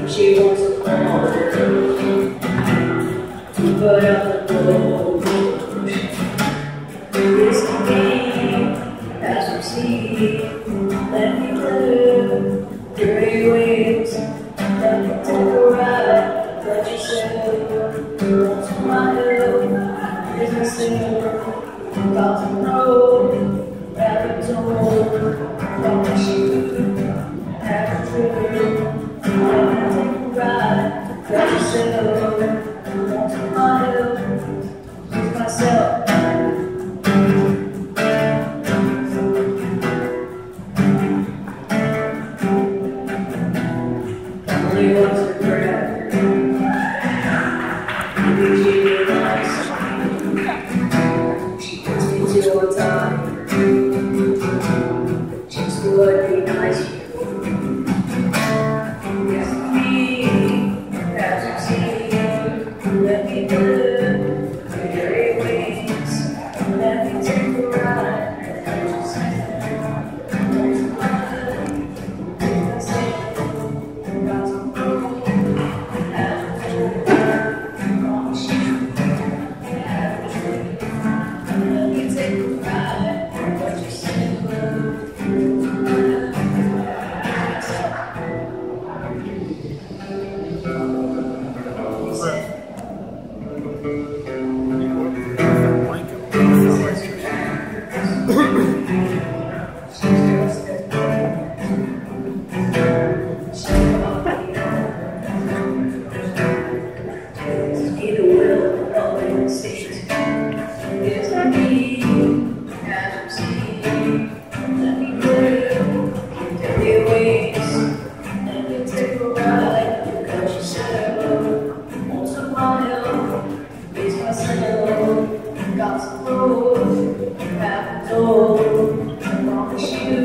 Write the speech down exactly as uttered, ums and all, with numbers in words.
She wants to call but on the road it's the game as we see. Let me live gray waves. Let me take a ride. Let yourself want to my help. Is my single about to know rabbit told about the shoe have a trigger. Let me take a ride. Let yourself want to my help. Is myself. Only wants to grab you. She realizes she puts me to a time. Just would be nice. Yes, me, as you see, let me live the gray wings. Let me take a ride. Let you say, don't you mind? I say, got to go. Have a dream. Promise you, have a dream. Let me take a ride. Let you say, got to go, have to go, I promise you.